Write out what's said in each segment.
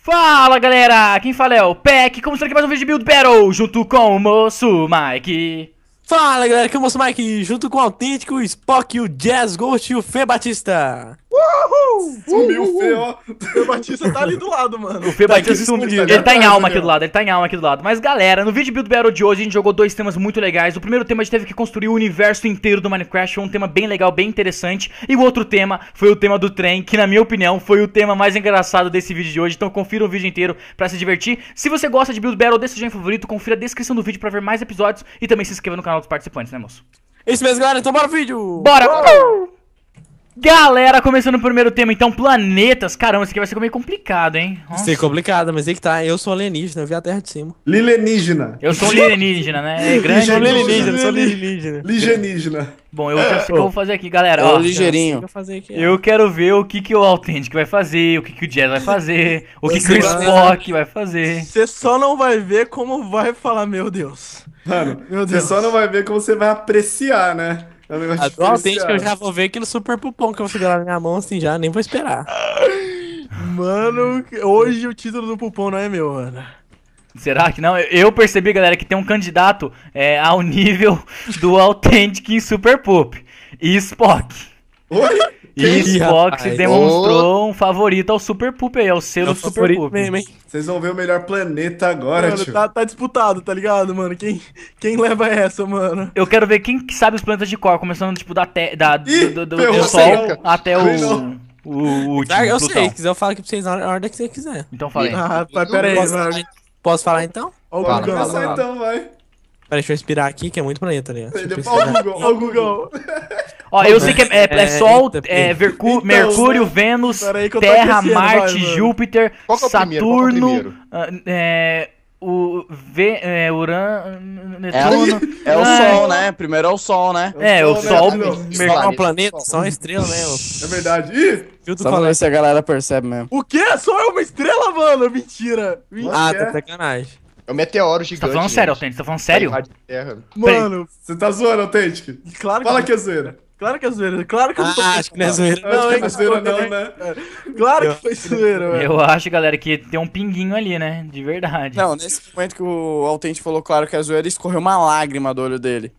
Fala galera, quem fala é o Peck, começando aqui mais um vídeo de Build Battle, junto com o moço Mike. Fala galera, aqui é o Moço Mike, junto com o Autêntico, o Spock, o Jazz Ghost e o Fê Batista. Sumiu o Fê, ó. O Batista tá ali do lado, mano. O Fê Tá Batista aqui sumiu, escondido, ele tá em atrás, alma ali, aqui do ó. lado, ele tá em alma aqui do lado. Mas galera, no vídeo de Build Battle de hoje a gente jogou dois temas muito legais. O primeiro tema a gente teve que construir o universo inteiro do Minecraft, foi um tema bem legal, bem interessante. E o outro tema foi o tema do trem, que na minha opinião foi o tema mais engraçado desse vídeo de hoje. Então confira o vídeo inteiro pra se divertir. Se você gosta de Build Battle, desse seu favorito, confira a descrição do vídeo pra ver mais episódios. E também se inscreva no canal dos participantes, né moço? Isso mesmo galera, então bora pro vídeo. Bora! Galera, começando o primeiro tema, então, planetas. Caramba, isso aqui vai ser meio complicado, hein? Nossa. Isso é complicado, mas aí que tá, eu sou alienígena, eu vi a Terra de cima. Lilenígena. Eu sou um alienígena, né? É grande. Sou alienígena, sou Li- alienígena. Ligenígena. Bom, eu já sei o que eu vou fazer aqui, galera. Ô, Ó, ligeirinho. O que eu fazer aqui? eu quero ver o que o Authentic vai fazer, o que o Jazz vai fazer, o que o Você vai- Spock vai fazer. Você só não vai ver como vai falar, meu Deus. Mano, Meu você Deus. só não vai ver como você vai apreciar, né? É um negócio A de do Autêntico eu apreciar. já vou ver aquele super pupom que eu vou segurar na minha mão assim já, nem vou esperar. Mano, hoje o título do Pupom não é meu, mano. Será que não? Eu percebi, galera, que tem um candidato ao nível do Authentic em Super Poop. E Spock. Oi? E Ih, Spock se rapaz. demonstrou um favorito ao Super Poop aí, ao É selo o Super favorito Poop. mesmo, hein? Vocês vão ver o melhor planeta agora, Mano, tio. tá disputado, tá ligado, mano? Quem leva essa, mano? Eu quero ver quem que sabe os planetas de cor, começando tipo Ih, do ferrou, Sol sei não. até Sei não. o último, Eu Plutão. sei, se quiser eu falo aqui pra vocês na ordem que você quiser. Então falei. Ah, pai, pera aí, Posso, mano. posso falar então? Ó o Pode Google. começar fala. então, vai. Peraí, deixa eu expirar aqui, que é muito planeta ali. Deixa eu Depois pesquisar. o Google, Ó o Google. Ó, eu sei que é Sol, eita, Então, Mercúrio, né? Vênus, Pera aí que eu tô Terra, aquecendo, Marte, vai, mano. Júpiter, Qual que é o primeiro? Qual que é o Saturno, primeiro? Urano, É, Netuno. é o Ah, Sol, né? Primeiro é o Sol, né? É, o Sol, né? Só é Mercúrio. um planeta, só uma estrela, né? É verdade. Ih, Filtro Só pra ver falando. se a galera percebe mesmo. O quê? Só é uma estrela, mano? Mentira. Ah, é? tá sacanagem. É um meteoro Você gigante. tá falando sério, Autêntico? Você tá falando sério? Vai de terra. Mano, você tá zoando, Autêntico? claro que Fala que é zoeira. Claro que é zoeira. Claro que eu não tô Acho que não é zoeira. Acho que não é hein? zoeira não, né? Claro que foi zoeira, mano. Eu acho, galera, que tem um pinguinho ali, né? De verdade. Não, nesse momento que o Autêntico falou claro que é zoeira, escorreu uma lágrima do olho dele.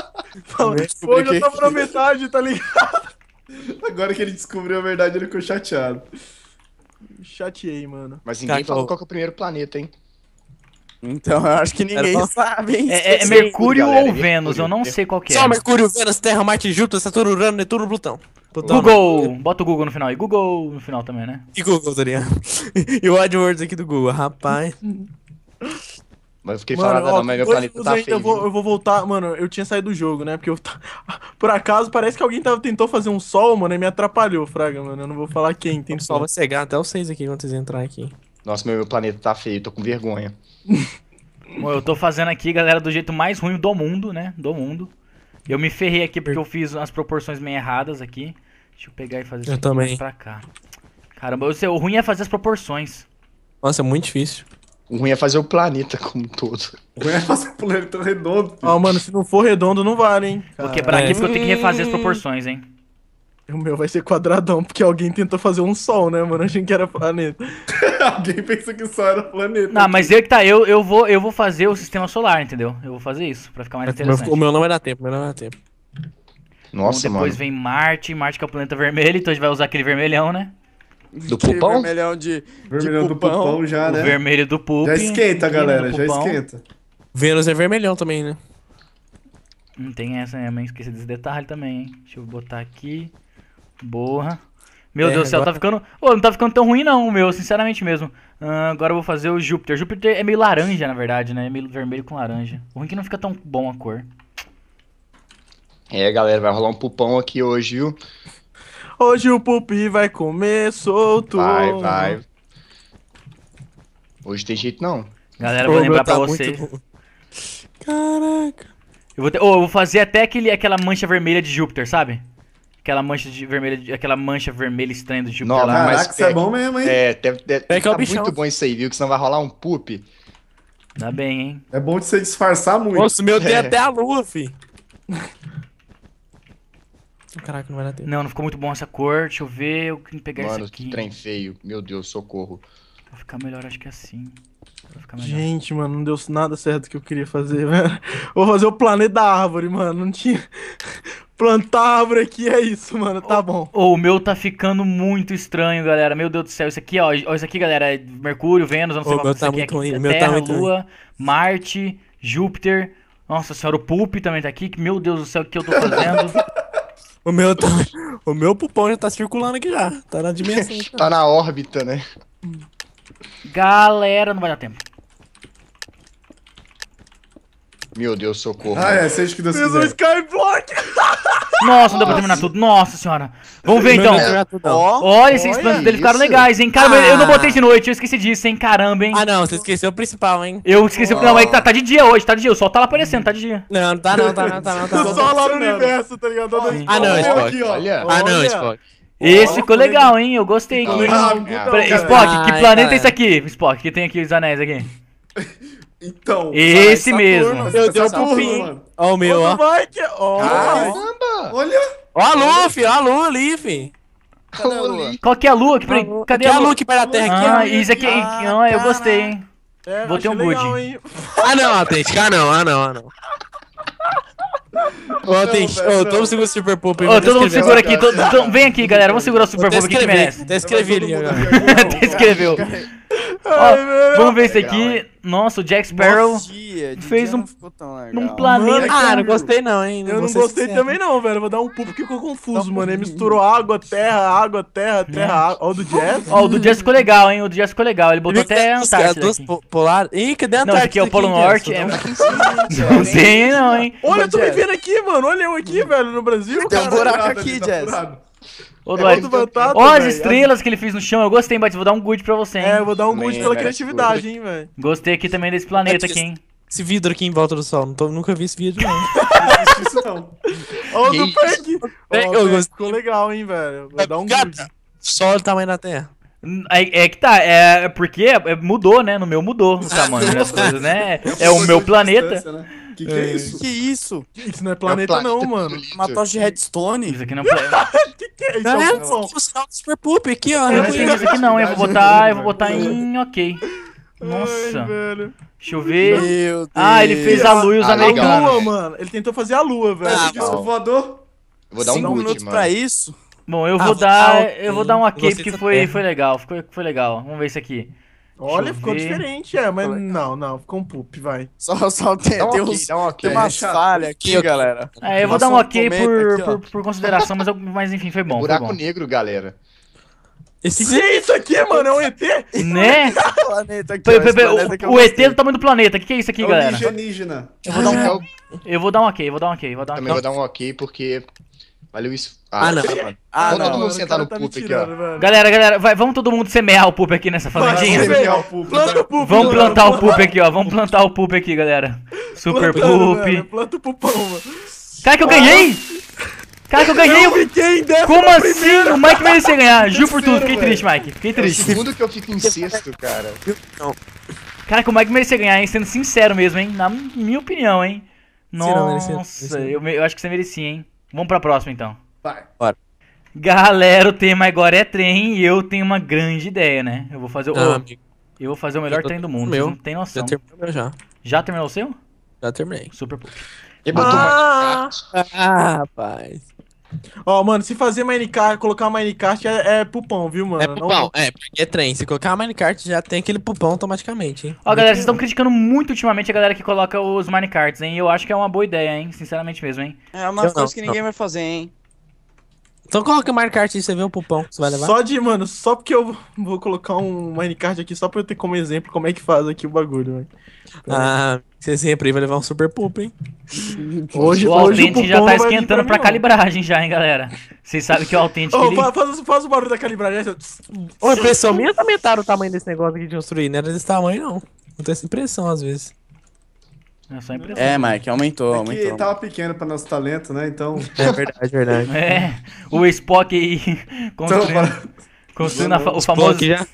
Pô, já tava na metade, tá ligado? Agora que ele descobriu a verdade, ele ficou chateado. Chateei, mano. Mas ninguém Cacau. falou qual que é o primeiro planeta, hein? Então eu acho que ninguém Era sabe, hein? É Esqueci. Mercúrio Galera, ou é Vênus? Eu não Mercúrio. sei qual que é. Só Mercúrio, Vênus, Terra, Marte, Júpiter, Saturno, Urano, Netuno, Plutão. Plutão. Google! Bota o Google no final aí. Google no final também, né? E Google, tá ligado? E o AdWords aqui do Google, rapaz. Mas eu fiquei Mano, falando, ó, não, mas meu dois planeta minutos tá ainda feio. eu vou voltar. Mano, eu tinha saído do jogo, né? Porque eu. Por acaso, parece que alguém tentou fazer um sol, mano, e me atrapalhou, Fraga, mano. Eu não vou falar quem O tem pessoal sol. vai cegar até os 6 aqui quando vocês entrarem aqui. Nossa, meu planeta tá feio, tô com vergonha. Bom, eu tô fazendo aqui, galera, do jeito mais ruim do mundo, né? Do mundo. Eu me ferrei aqui porque eu fiz as proporções meio erradas aqui. Deixa eu pegar e fazer isso Eu aqui também. mais pra cá. Caramba, o ruim é fazer as proporções. Nossa, é muito difícil. O ruim é fazer o planeta como um todo. O ruim é fazer o planeta redondo. Ó, mano, se não for redondo, não vale, hein? Vou quebrar é. aqui porque eu tenho que refazer as proporções, hein? O meu vai ser quadradão, porque alguém tentou fazer um sol, né, mano? Achei que era planeta. Alguém pensa que só era planeta. Não, mas eu que tá, eu vou fazer o sistema solar, entendeu? Eu vou fazer isso, pra ficar mais interessante. O meu não vai dar tempo, o meu não vai dar tempo. Nossa, Então, depois mano. vem Marte que é o planeta vermelho, então a gente vai usar aquele vermelhão, né? Do pulpão? Vermelhão de Vermelhão do pupão já, O né? vermelho do Poop. Já esquenta, aqui, galera, do já pupão. esquenta. Vênus é vermelhão também, né? Não tem essa, né? Mas esqueci desse detalhe também, hein? Deixa eu botar aqui. Boa. Meu Deus do céu, agora- tá ficando. Ô, não tá ficando tão ruim não, o meu, sinceramente mesmo. Agora eu vou fazer o Júpiter. Júpiter é meio laranja, na verdade, né? É meio vermelho com laranja. O ruim é que não fica tão bom a cor. É, galera, vai rolar um pulpão aqui hoje, viu? Hoje o Pupi vai comer solto. Vai. Hoje tem jeito não. Galera, eu vou O meu lembrar pra tá vocês. muito bom. Caraca. Eu vou fazer até aquela mancha vermelha de Júpiter, sabe? Aquela mancha vermelha estranha do Júpiter Não, lá. mas- Caraca, isso é bom mesmo, hein? É, deve É que é o tá bichão. muito bom isso aí, viu? Que senão vai rolar um poop. Dá bem, hein? É bom de você disfarçar muito. Nossa, o meu tem É. até a lua, fi. Caraca, não vai dar tempo. Não ficou muito bom essa cor. Deixa eu ver. Eu tenho que pegar Mano, esse que aqui. trem feio. Meu Deus, socorro. Vai ficar melhor, acho que assim. Vai ficar melhor. Gente, mano, não deu nada certo que eu queria fazer, velho. Vou fazer o planeta da árvore, mano. Não tinha. Plantar árvore aqui é isso, mano. Tá bom. O meu tá ficando muito estranho, galera. Meu Deus do céu. Isso aqui, ó. Isso aqui, galera, é Mercúrio, Vênus, eu não sei O qual meu isso tá aqui muito é. ruim, o meu tá Terra, muito Lua, Marte, Júpiter. Nossa senhora, o Pulp também tá aqui. Que, meu Deus do céu, o que eu tô fazendo? O meu tá. O meu pupão já tá circulando aqui já. Tá na dimensão. Tá na órbita, né? Galera, não vai dar tempo. Meu Deus, socorro. Ah, é, seja o que Deus Fiz um quiser. Skyblock! Nossa, não deu pra terminar tudo. Nossa senhora. Vamos ver então. Ó, Olha, esses planos dele ficaram isso. legais, hein? Caramba, eu não botei de noite, eu esqueci disso, hein? Caramba, hein? Ah, não, você esqueceu o principal, hein? Eu esqueci. Não, é que tá de dia hoje, tá de dia. O sol tá lá aparecendo, tá de dia. Não, tá não, tá não, tá não, tá Tô não. só lá no universo, tá ligado? Ah, não, Olha Spock. aqui, ó. Olha. Ah, não, Olha. Spock. Esse ficou legal, hein? Eu gostei. Tá aqui. legal, Ah, putão, cara. Spock, que Ai, planeta cara. é esse aqui? Spock, que tem aqui os anéis aqui. Então. Esse Saturno. mesmo. Eu dei um Saturno, pupinho. mano. Ó o meu, ó. Ó, Mike, ó. Caramba! Olha. Ó a Luffy, ó a Lua ali, fi. Cadê a Lua? Qual que é a lua? Cadê Cadê a a lua? Lua que perto da Terra aqui? Ah, ó? isso aqui. Ah, eu gostei, hein? É, Botei achei um good. legal, hein? Ah, não, Autêntico. Ah, não, ah, não, ah, não. Ô, Autêntico, ô, toma o segundo Super Poop. Ô, todo mundo segura aqui. Vem aqui, galera. Vamos segurar o Super Até Bowl aqui que merece. Até escrevi ali agora. Até escreveu. Ó, vamos ver esse aqui. Nossa, o Jack Sparrow De fez dia um- não ficou tão legal. num planeta. Ah, não gostei não, hein. Eu não vou ser gostei sincero. também não, velho. Vou dar um pulo porque ficou confuso, mano. Ele misturou água, terra, terra, água. Ó, o do Jazz. Ó, o do Jazz ficou legal, hein? O do Jazz ficou legal. Ele botou até a As Antártida duas aqui. polar. Ih, cadê a Não, esse aqui é o Polo Norte. Não tem, não, hein? Olha, eu tô me vendo aqui, mano. Olha eu aqui, velho, no Brasil. Tem um cara. buraco Furado aqui, ali, tá Jazz. furado. Ô, É Duarte. outro batata, Ó, as velho. estrelas que ele fez no chão. Eu gostei, Bate. Vou dar um good pra você, hein? É, eu vou dar um good Também, pela velho, criatividade, hein, velho. Gostei aqui também desse planeta aqui, hein? Esse vidro aqui em volta do sol. Nunca vi esse vidro, não. Não existe isso não. Ó, o Que do isso? Peck. É, Ó, eu o Peck gostei. ficou legal, hein, velho. Vou dar um good. Gata, Sol do tamanho da Terra. É que tá, é porque mudou, né? No meu mudou o tamanho das coisas, né? É o meu planeta. Que é isso? Que isso? Isso não é planeta, não, mano. Uma tocha de redstone? Isso aqui não é Que é isso? Não É é? um pulmão. O sinal do Super Poop aqui, ó. Eu não entendi isso aqui não, eu vou botar em ok. Nossa, Ai, velho. deixa eu ver. Meu Deus. Ah, ele fez a lua e os Ah, A americanos. lua, mano. Ele tentou fazer a lua, velho. Mas isso, voador? Eu vou dar um 5 boot, minutos mano. pra isso? Bom, eu Ah, vou vou dar, dar eu vou dar um ok Gostei porque dessa foi terra. legal, foi legal. Vamos ver isso aqui. Olha, Deixa eu ficou ver. diferente, mas não, ficou um poop, vai. Só tem, Dá um tem, ok, uns, dá um ok. tem umas falhas aqui, galera. É, eu vou dar um Passou um ok cometa aqui, ó. por consideração, mas enfim, foi bom, foi Buraco bom. negro, galera. Esse Que é isso aqui, mano? É um ET? Né? Planeta aqui, ó, esse planeta que eu O ET gostei. do tamanho do planeta, o que é isso aqui, É o galera? alienígena. Eu vou dar um, Eu eu vou dar um ok, vou dar um ok, vou dar um também ok. vou dar um ok porque valeu isso. Ah, não. mano. Ah, Vamos não. todo mundo o sentar cara no tá me poop aqui, tirando, ó. velho. Galera, vamos todo mundo semear o poop aqui nessa fazendinha? Vai, Semear o poop. Planta o poop, Vamos mano. plantar o poop aqui, ó. Vamos plantar o poop aqui, galera. Super Plantando, velho, poop. planta o pupão, mano. Cara, que eu ganhei! Cara, que eu ganhei! Eu fiquei em décimo Como assim? primeiro. O Mike merecia ganhar. Juro por tudo, fiquei Terceiro, triste, Mike. Fiquei É o triste. segundo que eu fico em sexto, cara. Cara, que o Mike merecia ganhar, hein? Sendo sincero mesmo, hein? Na minha opinião, hein? não, merecia, Nossa, merecia. eu acho que você merecia, hein? Vamos pra próxima, então. Vai. Galera, o tema agora é trem e eu tenho uma grande ideia, né? Eu vou fazer o... Não, amigo. Eu vou fazer o melhor Eu tô trem do com mundo, o vocês meu. não tem noção. Já terminou o meu já. Já terminou o seu? Já terminei. Super poop. Ele botou Ah. Ah, rapaz. Ó, mano, se fazer Minecart, colocar Minecart é pupão, viu, mano? É Não- pupão, porque é trem. Se colocar a minecart já tem aquele pupão automaticamente, hein? Ó, galera, vocês estão criticando muito ultimamente a galera que coloca os minecarts, hein? E eu acho que é uma boa ideia, hein? Sinceramente mesmo, hein? É uma Eu coisa não, que ninguém vai fazer, hein? Então coloca a minecart e você vê o pupão que você vai levar. Mano, só porque eu vou colocar um Minecart aqui, só pra eu ter como exemplo como é que faz aqui o bagulho, velho. Ah, você sempre aí vai levar um super pup, hein? Hoje O o Authentic já pupão tá não vai vir esquentando mim, pra não. calibragem já, hein, galera? Vocês sabem que o Authentic... Ô, ele... faz o barulho da calibragem. Ô, impressão minha também tá o tamanho desse negócio aqui de construir. Não era desse tamanho, não. Não tem essa impressão, às vezes. É só impressão. É, Mike, aumentou, É que aumentou. tava pequeno pra nosso talento, né? Então. É verdade, verdade. É, o Spock aí construindo o famoso... Spock já.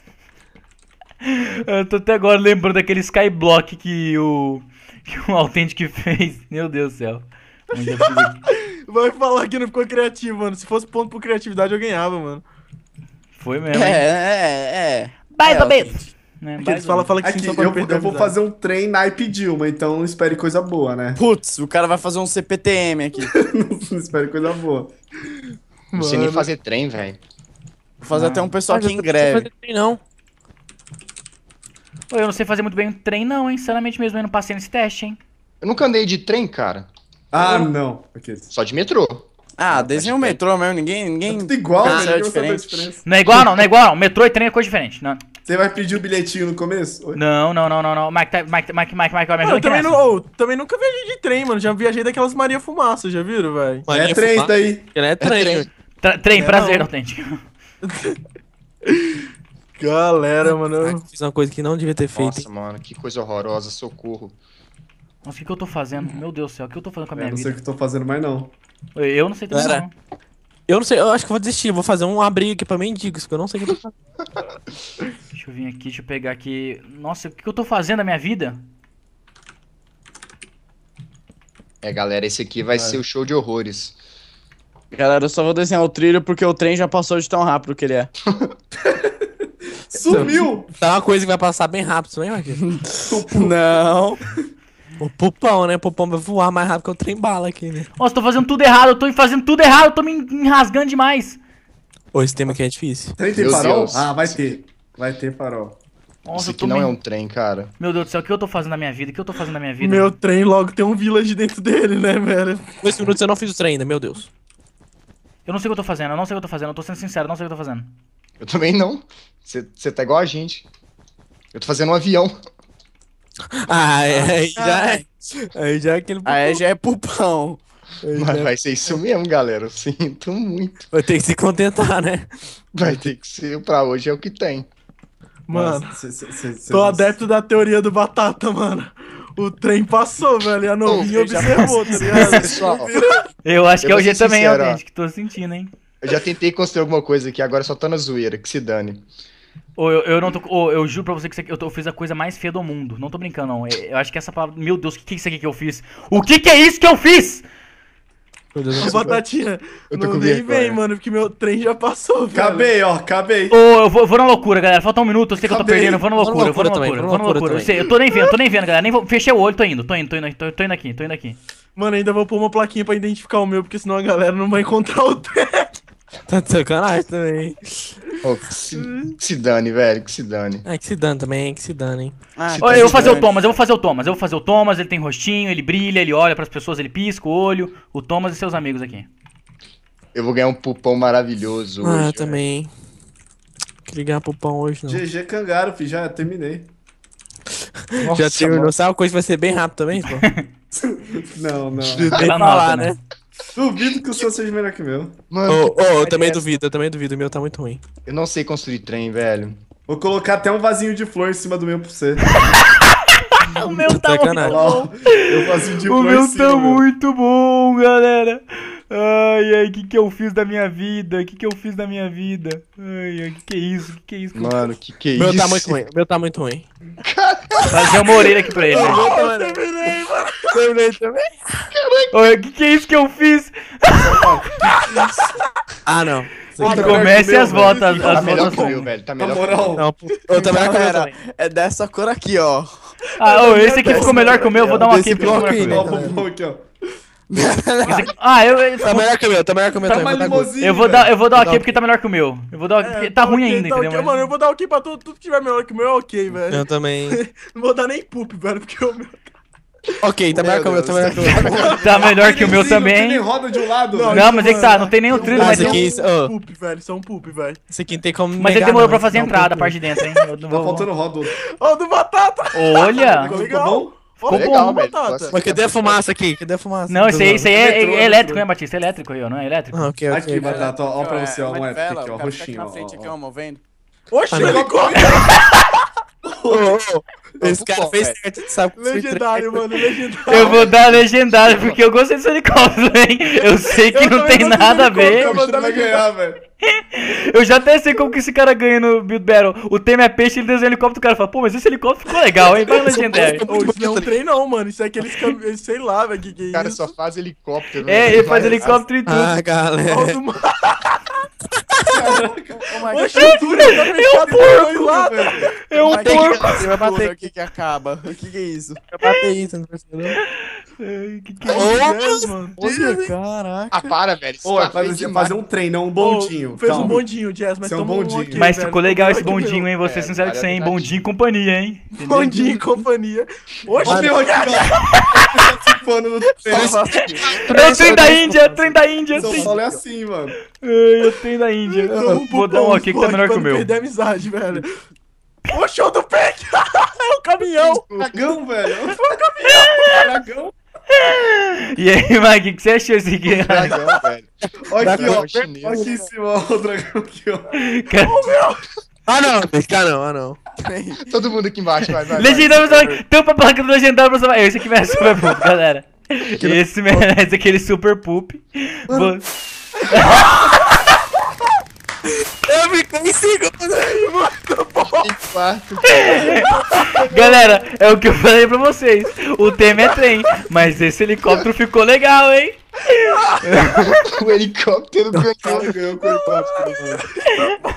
Eu tô até agora lembrando daquele Skyblock que o Authentic fez. Meu Deus do céu. Mas eu preciso- Vai falar que não ficou criativo, mano. Se fosse ponto por criatividade, eu ganhava, mano. Foi mesmo, hein? É. Mais É, ou menos. Né? Porque eles falam que Aqui, sim, só pra perder eu vou amizade. fazer um trem naipe Dilma, então não espere coisa boa, né? Putz, o cara vai fazer um CPTM aqui. Não espere coisa boa. Não sei nem Mano. fazer trem, velho. Vou fazer até um pessoal Mas aqui eu em não sei greve. fazer trem, não. Pô, eu não sei fazer muito bem o trem, não, hein? Sinceramente mesmo, eu não passei nesse teste, hein? Eu nunca andei de trem, cara. Ah, não. Ok. Só de metrô. Ah, desenha o metrô mesmo, ninguém. É tudo igual, percebe velho. a Ninguém vai saber a diferença. diferença. Não é igual, não, não é igual, não. Metrô e trem é coisa diferente. Não, Você vai pedir o bilhetinho no começo? Oi? não. Mike, ó, me Mano, eu ajuda aqui também, nessa. também nunca viajei de trem, mano. Já viajei daquelas Maria Fumaça, já viram, velho? É trem isso daí. Ele é trem. trem. Trem, É, prazer, não. autêntico. Galera, mano. eu- Fiz uma coisa que não devia ter feito. Nossa, mano, que coisa horrorosa, socorro. Nossa, o que eu tô fazendo? Meu Deus do céu, o que eu tô fazendo com a minha Eu não sei o vida? que eu tô fazendo mais, não. Eu não sei também, Galera. não. Eu não sei, eu acho que eu vou desistir. Eu vou fazer um abrigo aqui pra mendigos, que eu não sei o que eu tô fazendo. Deixa eu vir aqui, deixa eu pegar aqui. Nossa, o que eu tô fazendo da minha vida? É, galera, esse aqui vai ser o show de horrores. Galera, eu só vou desenhar o trilho porque o trem já passou de tão rápido que ele é. Sumiu! Tá uma coisa que vai passar bem rápido, isso aí, Marquinhos? Não. O pupão, né? O pupão vai voar mais rápido que o trem bala aqui, né? Nossa, tô fazendo tudo errado, eu tô fazendo tudo errado, eu tô me enrasgando demais. Ô, esse tema aqui é difícil. Trem tem Meu farol? Deus. Ah, vai ter. Vai ter farol. Nossa, Isso eu tô aqui não me... é um trem, cara. Meu Deus do céu, o que eu tô fazendo na minha vida? O que eu tô fazendo na minha vida? Meu trem logo tem um village dentro dele, né, velho? 2 minutos eu não fiz o trem ainda, meu Deus. Eu não sei o que eu tô fazendo, eu não sei o que eu tô fazendo, eu tô sendo sincero, eu não sei o que eu tô fazendo. Eu também não. Você tá igual a gente. Eu tô fazendo um avião. Ah, aí já é. Aí já é aquele pupão. Aí já é pupão. Mas vai ser isso mesmo, galera. Eu sinto muito. Vai ter que se contentar, né? Vai ter que ser pra hoje, é o que tem. Mano, Nossa, tô adepto da teoria do Batata, mano. O trem passou, velho, e a novinha eu já observou, tá ligado? Pessoal, Eu acho que é Eu o vou jeito ser também, sincero, ó. autêntico, que tô sentindo, hein. eu já tentei construir alguma coisa aqui, agora só tô na zoeira, que se dane. Ô, eu não tô. Ô, eu juro pra você que isso aqui, eu fiz a coisa mais feia do mundo. Não tô brincando, não. Eu acho que essa palavra. Meu Deus, o que é isso aqui que eu fiz? O que é isso que eu fiz? Meu Deus do Ô, céu. Batatinha, Eu tô não com nem vergonha. vem, mano, porque meu trem já passou, velho. Acabei, ó, acabei. Ô, eu vou na loucura, galera. Falta um minuto, eu sei que eu tô Acabei. perdendo. Eu vou na Vou na loucura, eu vou na loucura loucura, também, vou na vou na loucura. loucura Eu sei, eu tô nem vendo, galera. Nem vou, fechei o olho, tô indo aqui. Mano, ainda vou pôr uma plaquinha pra identificar o meu, porque senão a galera não vai encontrar o trem. Tá de sacanagem também. Ô, que se dane, velho, que se dane. É, que se dane também, que se dane, hein. Ah, Ô, eu vou fazer o Thomas, eu vou fazer o Thomas, ele tem rostinho, ele brilha, ele olha pras pessoas, ele pisca o olho. O Thomas e seus amigos aqui. Eu vou ganhar um pupão maravilhoso hoje. Ah, eu velho. também. Queria ganhar pupão hoje, não. GG Cangaro, filho, já terminei. Nossa, Já terminou, mano. sabe uma coisa que vai ser bem rápido também, pô? Não, não. Nem Ela falar, nota, né? né? Duvido que o seu seja melhor que o meu. Mano, Ô, que ô, eu porcaria também é essa? duvido, o meu tá muito ruim. Eu não sei construir trem, velho. Vou colocar até um vasinho de flor em cima do meu pra você. O meu tá muito Sacanagem. Ó, bom. eu vasinho de O flor em meu cima, tá meu. muito bom, galera. Ai, o que eu fiz da minha vida? Ai, que é isso? Que é isso? Mano, que é O meu isso? tá muito ruim, o meu tá muito ruim. Fazer uma orelha aqui pra ele. né? Terminei também. Oi, que é isso que eu fiz? Ah, não. Isso aqui Tá não. melhor Comece que o meu, as velho. votas, Tá as melhor que o votações. meu, velho. Tá Na melhor que o meu. moral, Não, eu também não Galera, também. é dessa cor aqui, ó. Ah, ô, esse aqui ficou melhor que o meu, vou dar um aqui Desse porque ficou melhor que o bloco meu. aí, né? ó, vamos aqui, ó. Esse aqui- Ah, Tá melhor que o meu, tá melhor que o meu Tá também. uma vou dar gosto. limousine, eu vou velho. dar um aqui porque tá melhor que o meu. Eu vou dar porque tá ruim ok, ainda, tá entendeu? ok, mano, eu vou dar ok pra tudo que tiver melhor que o meu, é ok, velho. Eu também. Não vou dar nem poop, velho, porque o meu... Ok, tá melhor que o meu, tá melhor que o meu. Tá melhor que o meu Sim, não tem nem também. roda de um lado, Não, velho. Não, mas é que tá, não tem nem o trilho, Ah, mas esse tem aqui, um... ô, Poop, velho, são poop, velho. esse aqui não tem como Mas ele negar, demorou não, pra esse fazer a não é um entrada, a pouco. parte de dentro, hein? Eu Tá vou- faltando roda. Ó, do Batata! Olha! Ficou Ficou legal. bom? Ó, Ficou legal, bom, velho. Batata. Mas cadê a fumaça aqui? Cadê a fumaça? Não, esse aí é Metrô, elétrico, metrô. né, Batista? É elétrico aí, ó, não é elétrico? Ah, ok, ok. Aqui, Batata, ó pra você, ó, um Uma épico vela, aqui, ó, o cara fica aqui roxinho, na frente, aqui, ó. ó, movendo. Oxe, Ah, não. helicóptero! Ô, ô, esse cara Pupom, fez velho. certo, tu sabe que Legendário, mano, legendário. Eu vou dar legendário, porque eu gostei desse helicóptero, hein? Eu sei que Eu não também tem gostei do nada a ver. helicóptero, Você não vai ganhar, velho. Eu já até sei como que esse cara ganha no Build Battle. O tema é peixe, ele desenha um helicóptero, o cara fala, pô, mas esse helicóptero ficou legal, hein? Vai no legendário. Ô, isso não é um trem não, mano. Isso é aqueles sei lá, velho, que é O cara isso? só faz helicóptero. É, velho. ele faz Vai- helicóptero e tudo. Ah, galera. Ó, do Oxe, o túnel tá fechado por dois lados. É um porco. Você vai bater aqui que acaba. O que é isso? Vai bater isso, não percebeu? Que é Mano. Olha, caraca. Ah, para, velho. Isso Ô, tá feio demais. fazer um trem, não um bondinho. Fez Calma. um bondinho, Jazz, mas Isso é um tomou bondinho. aqui, Mas velho. ficou legal esse Tomou aqui, bondinho, meu. hein? Vou ser sincero com você, hein? Bondinho e companhia, hein? Bondinho e companhia. Oxe, Ó, meu aqui, ó. Participando no trem. É o trem da Índia, trem da Índia. São Paulo é assim, mano. Ai, o trem da Índia. Vou dar um aqui que tá melhor que o meu. Perder a amizade, velho. O show do Peck! É o caminhão! Dragão, velho. Foi o caminhão. Dragão. E aí, Mike, o que você achou esse aqui? Dragão, velho. Olha aqui, ó. Dragão chinês. Olha aqui em cima, ó. O dragão aqui, ó. Ah, não, não. Todo mundo aqui embaixo, vai. Legendário, tampa a placa do Legendário pra salvar. Esse aqui merece super poop, galera. Esse merece aquele super poop. Eu fiquei em segundo aí, mano. Em quarto. Galera, é o que eu falei pra vocês. O tema é trem, mas esse helicóptero ficou legal, hein? O helicóptero ganhou. Cara, ganhou com o helicóptero, mano.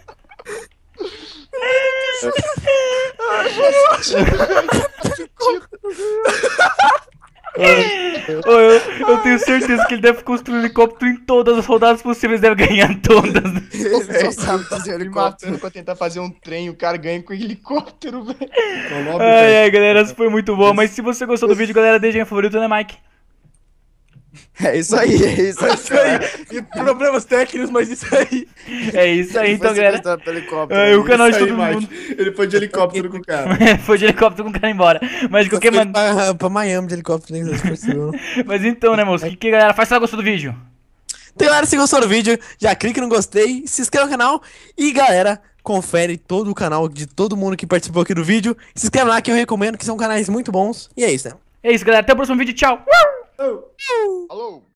Eu tenho certeza que ele deve construir um helicóptero em todas as rodadas possíveis, deve ganhar todas. Ele só sabe fazer Me helicóptero. matando pra tentar fazer um trem, o cara ganha com helicóptero, velho. Ai, galera, essa foi muito boa. Mas se você gostou do vídeo, galera, deixa aí favorito, né, Mike? É isso aí, é isso aí. Isso aí. E problemas técnicos, mas isso aí. É isso aí, então, Foi galera. sequestrado pelo helicóptero. Ai, o canal de Isso aí, todo mundo. Mike. Ele foi de helicóptero com o cara. Foi de helicóptero com o cara embora. Mas de qualquer maneira. Pra Miami de helicóptero, nem percebeu. Mas então, né, moço? O que, galera? Faz se ela gostou do vídeo. Então, galera, se gostou do vídeo, já clique no gostei, se inscreva no canal e, galera, confere todo o canal de todo mundo que participou aqui do vídeo. Se inscreve lá que eu recomendo, que são canais muito bons. E é isso, né? É isso, galera. Até o próximo vídeo. Tchau. Alô?